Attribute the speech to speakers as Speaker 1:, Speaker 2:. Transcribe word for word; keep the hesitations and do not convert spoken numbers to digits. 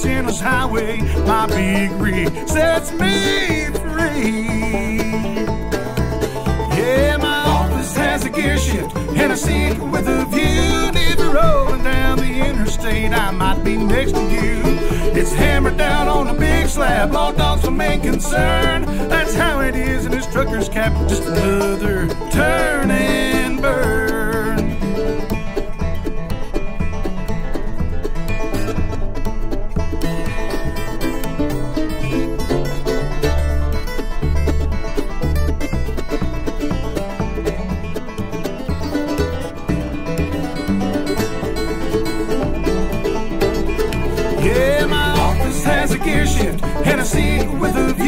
Speaker 1: sinner's highway. My big rig sets me free. Yeah, my office has a gear shift and a seat with a view. And if you're rolling down the interstate, I might be next to you. It's hammered down on a big slab, law dog's my main concern. That's how it is in this trucker's cap, just another turn and burn. Yeah, my office has a gear shift and a seat with a view.